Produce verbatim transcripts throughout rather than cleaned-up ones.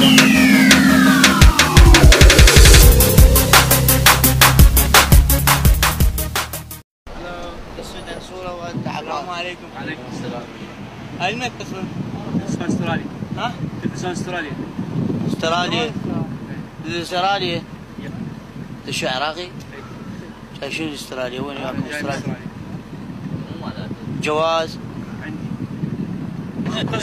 السلام عليكم. وعليكم السلام. أين ما تتصلون؟ تلفزيون استرالي. ها؟ تلفزيون استراليا. استراليا. استراليا. شو عراقي؟ شو استراليا؟ وين ياكم استراليا؟ جواز؟ عندي.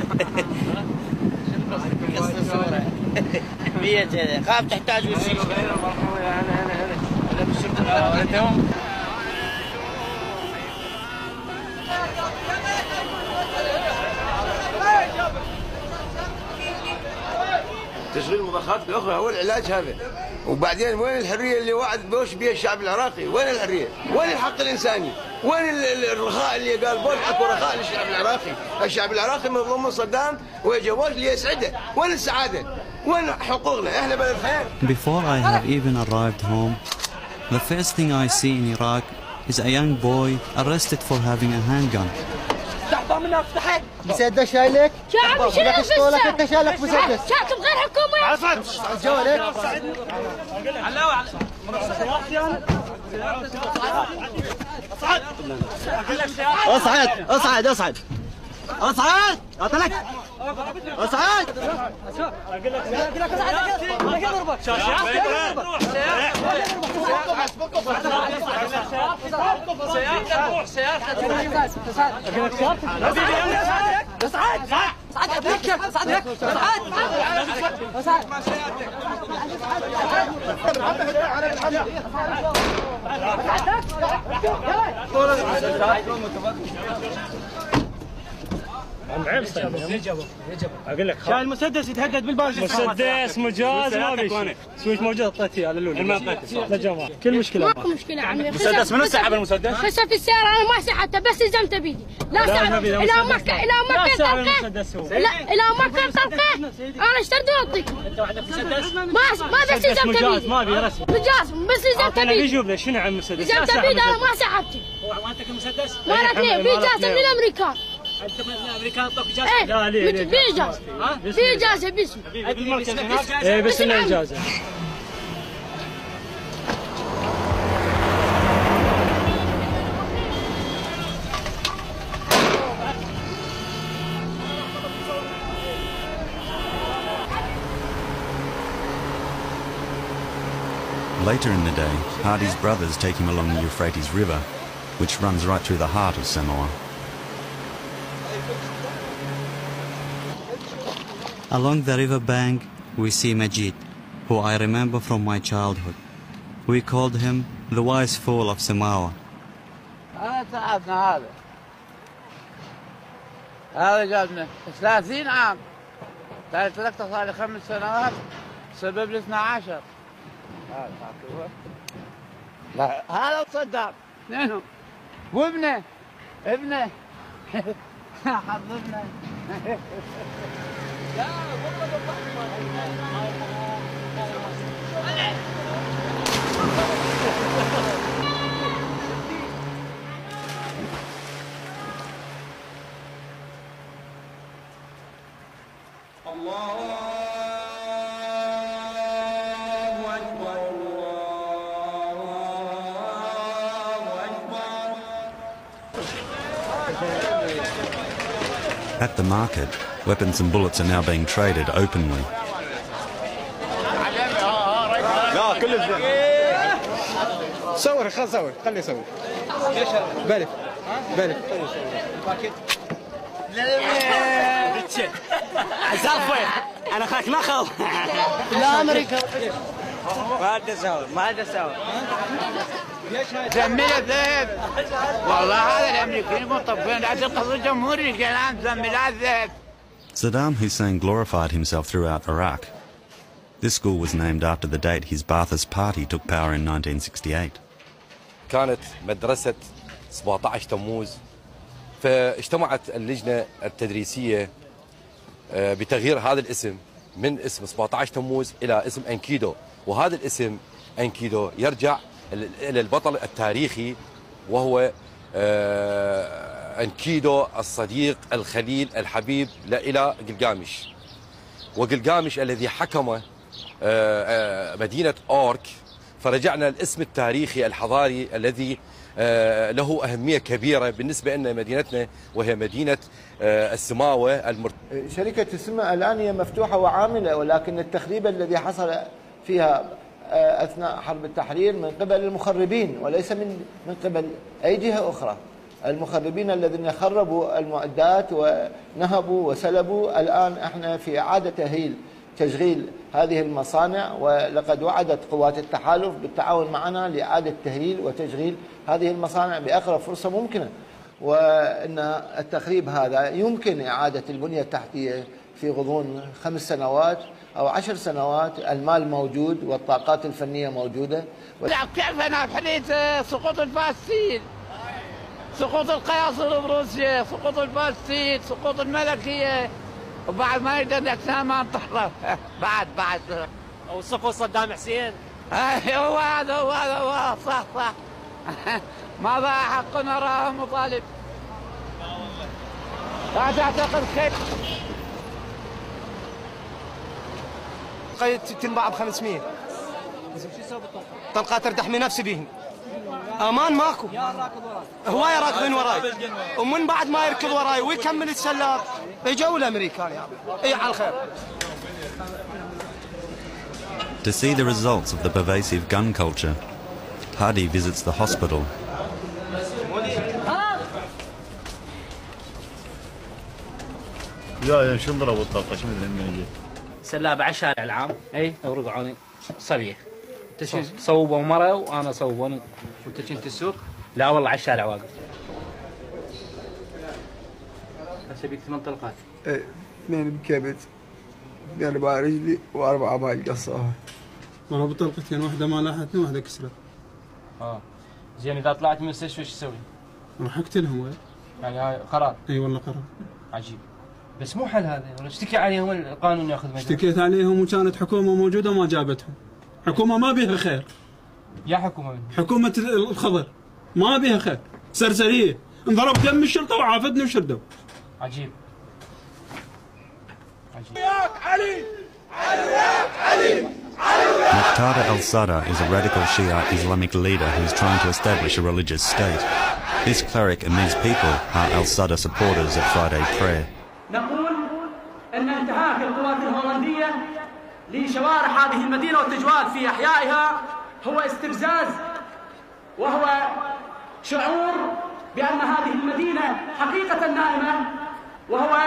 قصة صورة. مية كذا، خاف تحتاج وسيلة. تشغيل المضخات الاخرى هو العلاج هذا. وبعدين وين الحريه اللي وعد بوش بها الشعب العراقي؟ وين الحريه؟ وين الحق الانساني؟ وين الرخاء اللي قال بوش اكو رخاء للشعب العراقي؟ الشعب العراقي مظلوم من صدام ويجي بوش ليسعده. وين السعاده؟ وين حقوقنا؟ احنا بلد خير. Before I have even arrived home, the first thing I see in Iraq is a young boy arrested for having a handgun. تحضر منها فتحت مسدس شايلك؟ شعب شنو في الساعة؟ انت شايلك مسدس شعب غير حكومة؟ عصد جوالك اصعد اصعد اصعد اصعد اعطلك اصعد اقول لك اقول لك اصعد اضربك اقول لك شايل المسدس يتهدد بالبارج. مسدس مجاز ما في سويت موجود اعطيتيه على الاولى ما اعطيته لا جماعه كل مشكله ماكو مشكله عمي. مسدس منو سحب المسدس؟ خشى في السياره انا ما سحبته بس لزمته بيدي. لا سحب الى مكه الى مكه طلقه لا الى مكه طلقه انا اشتريت واعطيكم. انت عندك مسدس؟ ما ما بس لزمته بيدي. ما ابي رسمي مجاز بس لزمته انا بيدي. بيجوب له شنو عن المسدس؟ لزمته بيدي انا ما سحبته. هو عندك المسدس؟ ما ركني بيجاز من الامريكان. انت من الامريكان طب اجازه؟ ايه لا ليه في اجازه في اجازه باسمي. ايه بس انه اجازه. Later in the day, Hardy's brothers take him along the Euphrates River, which runs right through the heart of Samoa. Along the river bank, we see Majid, who I remember from my childhood. We called him the wise fool of Samoa. هذا تعبنا هذا. هذا جابنا ثلاثين عام. تركته صار لي خمس سنوات سبب لي اثنا عشر. لا هذا صدام اثنينهم وابنه ابنه حظ ابنه. لا At the market, weapons and bullets are now being traded openly. لا كل الزين صور خل صور خلي يصور بلف بلف عزافين انا خاك نخل لا امريكا ما ادري اسوي ما ادري اسوي زميله ذهب والله هذا الامريكيين مطبقين عند القصر الجمهوري الان زميله ذهب. Saddam Hussein glorified himself throughout Iraq. This school was named after the date his Ba'athist party took power in nineteen sixty-eight. كانت مدرسة سبعة عشر تموز، فاجتمعت اللجنة التدريسية بتغيير هذا الاسم من اسم سبعة عشر تموز إلى اسم أنكيدو، وهذا الاسم أنكيدو يرجع إلى البطل التاريخي وهو أنكيدو الصديق الخليل الحبيب إلى جلجامش. وقلقامش الذي حكم مدينة أورك، فرجعنا الاسم التاريخي الحضاري الذي له أهمية كبيرة بالنسبة لنا مدينتنا، وهي مدينة السماوة المرت... شركة السمة الآن هي مفتوحة وعاملة، ولكن التخريب الذي حصل فيها أثناء حرب التحرير من قبل المخربين وليس من من قبل أي جهة أخرى. المخربين الذين خربوا المعدات ونهبوا وسلبوا. الآن احنا في إعادة تأهيل تشغيل هذه المصانع، ولقد وعدت قوات التحالف بالتعاون معنا لإعادة تأهيل وتشغيل هذه المصانع بأقرب فرصة ممكنة، وأن التخريب هذا يمكن إعادة البنية التحتية في غضون خمس سنوات أو عشر سنوات. المال موجود والطاقات الفنية موجودة. كيف أنا بحريت سقوط الفاسدين، سقوط القياصر بروسيا، سقوط الفاسدين، سقوط الملكية، وبعد ما يقدر الأجسام ما تحرق بعد بعد أو سقوط صدام حسين. أي هو هذا هو هذا هو صح صح. ماذا حق نراه مطالب؟ لا تعتقد خير. قيد تنباع ب خمسمية. طلقات تحمي نفسي بيهم. امان ماكو. هوايه راكبين وراي. ومن بعد ما يركض وراي ويكمل السلاب يجوا الامريكان يا اي على الخير. To see the results of the pervasive gun culture, Hadi visits the hospital. يا يا شو ضربوا الطلقه شو من سلابه على الشارع العام. اي ورقعوني صبيه. انت صوبوا مره وانا صوبوني. وانت كنت تسوق؟ لا والله على الشارع واقف. هسه بيك ثمان طلقات. ايه اثنين بكبد، بأربع رجلي وأربعة بالقصة. ضربوا طلقتين، واحدة ما لاحتني وواحدة كسرت. اه زين اذا طلعت من المستشفى ايش تسوي؟ راح اقتلهم وين؟ يعني هاي قرار. اي والله قرار. عجيب. بس مو حل هذا، ولا اشتكي عليهم القانون ياخذ مجال. اشتكيت عليهم وكانت حكومة موجودة ما جابتهم. حكومة ما بيها خير. يا حكومة من؟ حكومة الخضر ما بيها خير، سرسرية. انضرب دم الشرطة وعافتني وشردوا. عجيب. Muqtada al-Sadr is a radical Shia Islamic leader who is trying to establish a religious state. This cleric and these people are al-Sadr supporters at Friday prayer. نقول أن انتهاك القوات الهولندية لشوارع هذه المدينة والتجوال في أحيائها هو استفزاز، وهو شعور بأن هذه المدينة حقيقة نائمة، وهو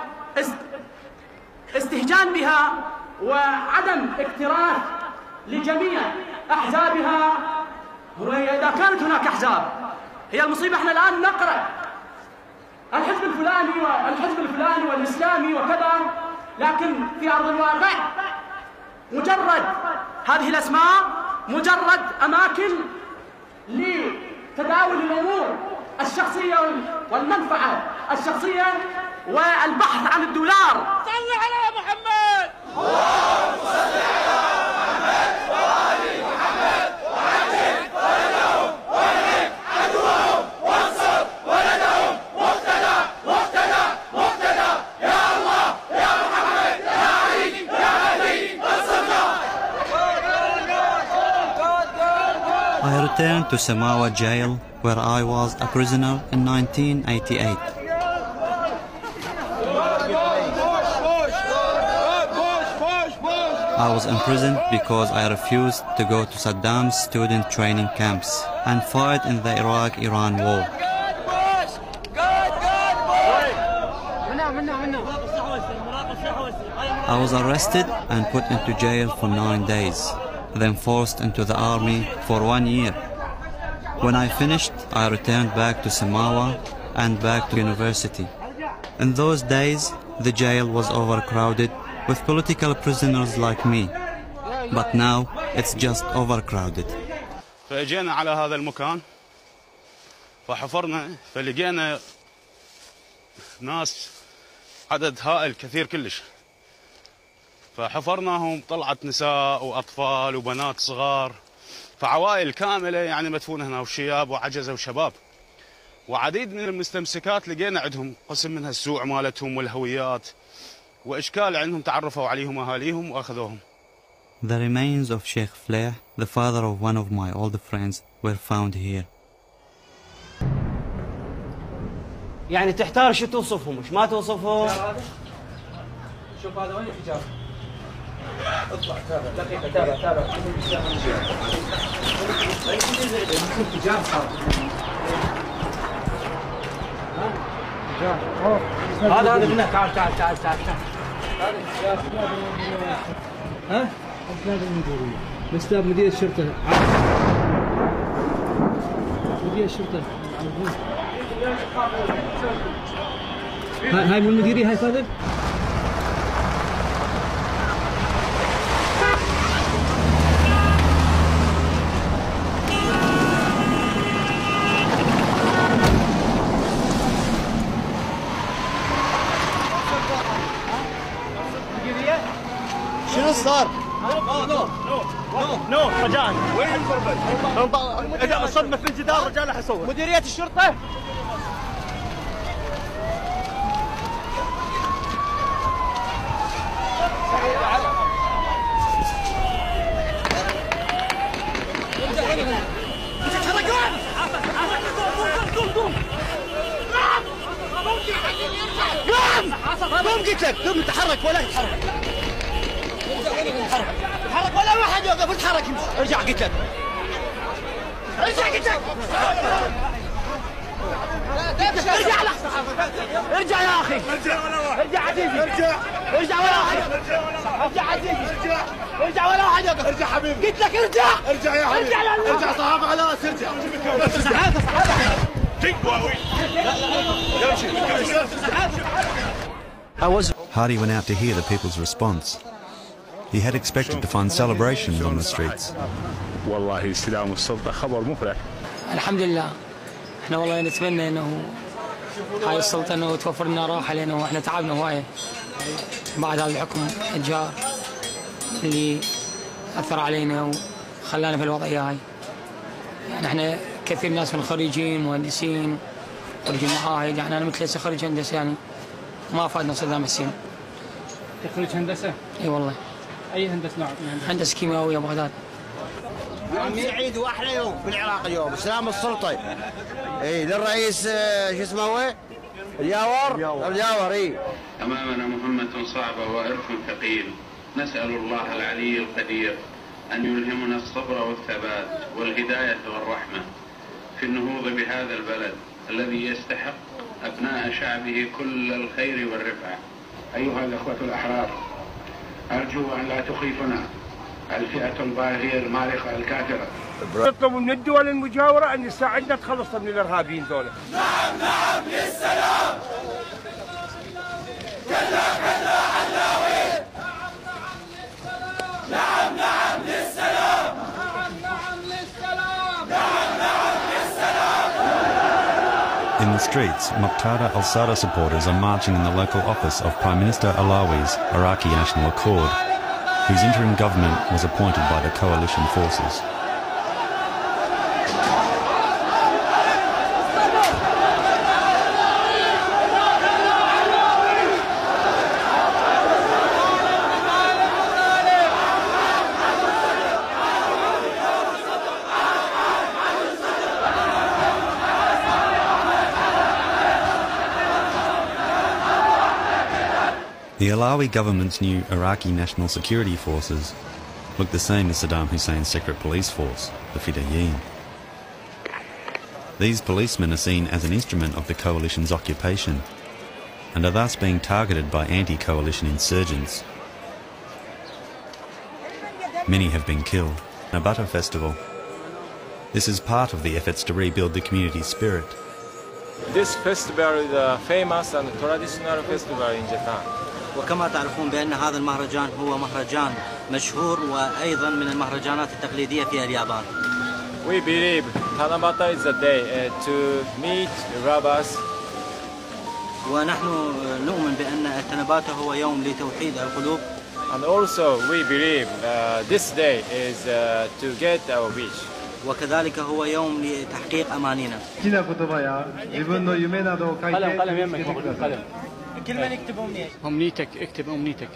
استهجان بها وعدم اكتراث لجميع أحزابها. وإذا كانت هناك أحزاب هي المصيبة. احنا الآن نقرأ الحزب الفلاني والحزب الفلاني والإسلامي وكذا، لكن في أرض الواقع مجرد هذه الأسماء مجرد أماكن لتداول الأمور الشخصية والمنفعة الشخصية والبحث عن الدولار. صل على محمد. اللهم صل على محمد وآل محمد وعجل ولدهم واهلك عدوهم وانصر ولدهم. مقتدى مقتدى مقتدى يا الله يا محمد يا علي يا هادي انصرنا. I returned to Samawa jail where I was a prisoner in nineteen eighty-eight. I was imprisoned because I refused to go to Saddam's student training camps and fight in the Iraq-Iran war. I was arrested and put into jail for nine days, then forced into the army for one year. When I finished, I returned back to Samawa and back to university. In those days, the jail was overcrowded with political prisoners like me. But now, it's just overcrowded. فاجينا على هذا المكان فحفرنا فلقينا ناس عدد هائل كثير كلش، فحفرناهم طلعت نساء وأطفال وبنات صغار، فعوائل كاملة يعني مدفونة هنا، وشياب وعجزة وشباب. وعديد من المستمسكات لقينا عندهم قسم منها السوع مالتهم والهويات وإشكال عندهم تعرفوا عليهم أهاليهم وأخذوهم. The remains of Sheikh Flaih, the father of one of my old friends, were found here. يعني تحتار شو توصفهم وش ما توصفهم؟ شوف هذا وين الحجاب؟ اطلع تابع دقيقة تابع تابع حجاب صار هذا هذا منه تعال تعال تعال تعال هذا حجاب ها؟ أسناد المديرية مستاب مدير الشرطة مدير الشرطة هاي هاي من المديرية هاي فاضل؟ شنو صار؟ نو نو نو نو رجاء وين الضربة؟ إذا صدمة في الجدار رجاء راح أصور. مديرية الشرطة؟ قوم قلت لك قوم تحرك ولا يتحرك تحرك ولا واحد يوقف اتحرك ارجع قلت لك ارجع قلت لك ارجع ارجع يا اخي ارجع عزيزي ارجع ارجع ولا واحد ارجع عزيزي ارجع ولا واحد يوقف ارجع حبيبي قلت لك ارجع ارجع يا حبيبي ارجع صحافه على راس ارجع صحافه صحافه Hadi went out to hear the people's response. He had expected to find celebrations on the streets. والله استلام السلطة خبر مفرح. الحمد لله. احنا والله نتمنى انه هاي السلطة انه توفر لنا راحة لانه احنا تعبنا هواية بعد هذا الحكم الجار اللي اثر علينا وخلانا في الوضعية هاي. يعني احنا كثير ناس من خريجين مهندسين خريجين معاهد، يعني انا مثل هسه خريج هندسة يعني ما فادنا صدام حسين. تخرج هندسة؟ اي والله. اي هندسة نوع؟ هندسة كيماوية بغداد. عمي عيد واحلى يوم في العراق اليوم استلام السلطة. اي للرئيس شو اسمه هو؟ الياور؟ الياور اي. امامنا مهمة صعبة وإرث ثقيل، نسأل الله العلي القدير أن يلهمنا الصبر والثبات والهداية والرحمة في النهوض بهذا البلد الذي يستحق أبناء شعبه كل الخير والرفعة. أيها الأخوة الأحرار، أرجو أن لا تخيفنا الفئة الباغية المارقة الكافرة. نطلب من الدول المجاورة أن يساعدنا تخلصنا من الإرهابيين ذولا. نعم نعم للسلام. كلا كلا علاوي. نعم نعم للسلام. نعم نعم للسلام. نعم نعم للسلام. In the streets, Muqtada al-Sadr supporters are marching in the local office of Prime Minister Alawi's Iraqi National Accord, whose interim government was appointed by the coalition forces. The Alawi government's new Iraqi National Security Forces look the same as Saddam Hussein's secret police force, the Fedayeen. These policemen are seen as an instrument of the coalition's occupation and are thus being targeted by anti-coalition insurgents. Many have been killed. Nabata Festival. This is part of the efforts to rebuild the community spirit. This festival is a famous and traditional festival in Japan. وكما تعرفون بأن هذا المهرجان هو مهرجان مشهور وأيضا من المهرجانات التقليدية في اليابان. We believe Tanabata is a day uh, to meet lovers. ونحن نؤمن بأن التنباتا هو يوم لتوحيد القلوب. And also we believe uh, this day is uh, to get our wish. وكذلك هو يوم لتحقيق أمانينا. قلم قلم يمك قلم كل من يكتب أمنية. أمنيتك، اكتب أمنيتك.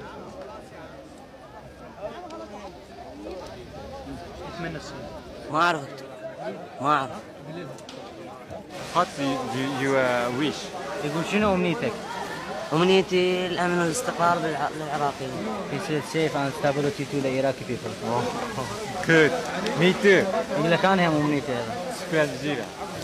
ما أعرف أكتب. ما أعرف. What do you, you uh, wish? يقول شنو أمنيتك؟ أمنيتي الأمن والاستقرار للعراقيين. Peace, safe and stability to the Iraqi people. Oh, good. Me too. يقول لك أنا هم أمنيتي هذا. شكرا جزيلا.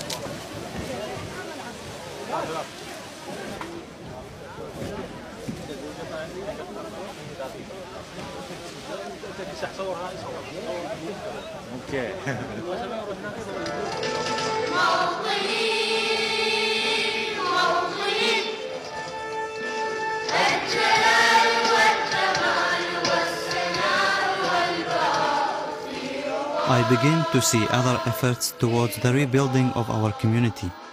اوكي. I begin to see other efforts towards the rebuilding of our community.